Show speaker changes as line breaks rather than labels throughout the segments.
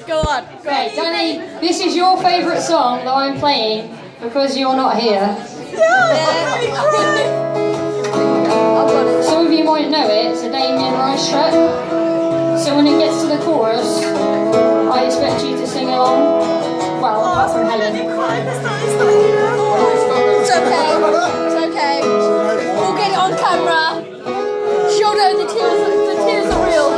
Go on.
Okay, Danny, this is your favourite song that I'm playing because you're not here. Some of you might know it, it's a Damien Rice track. So when it gets to the chorus, I expect you to sing along. Well, apart from Helen.
It's okay. It's okay. We'll get it on camera. She'll know the tears are real.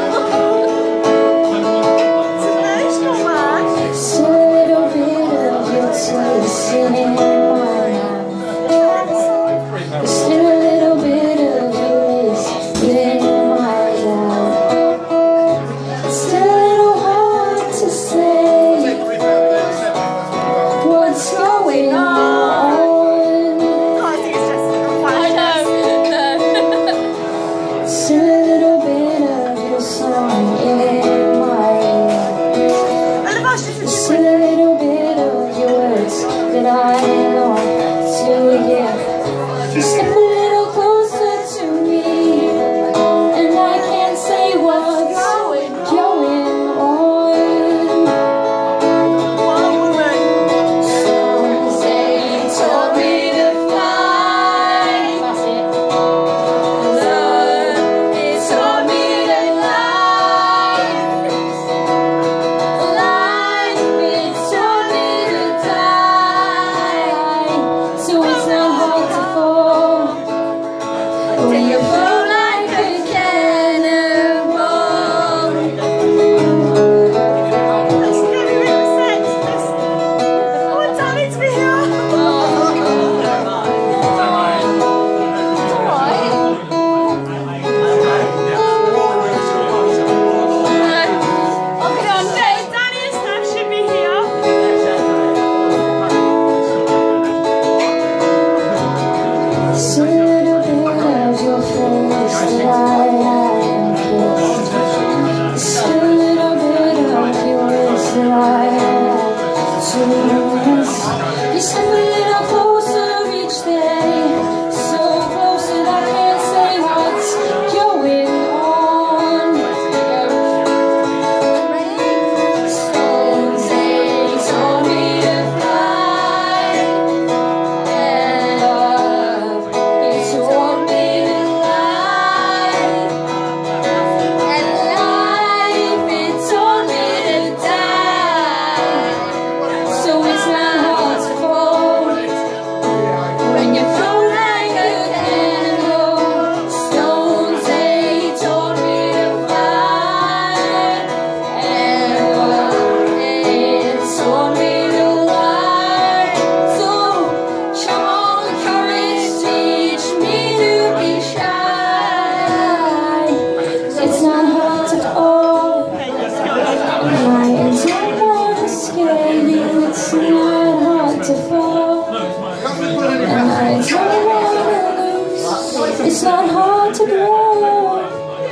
It's not hard to grow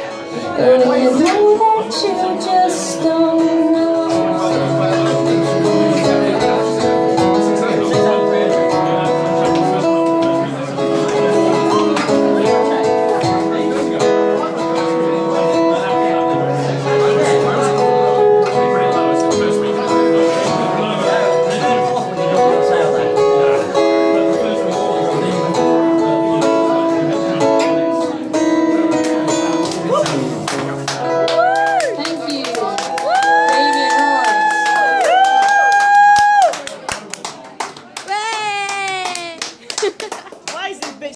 when you know that you just don't know.
Yay!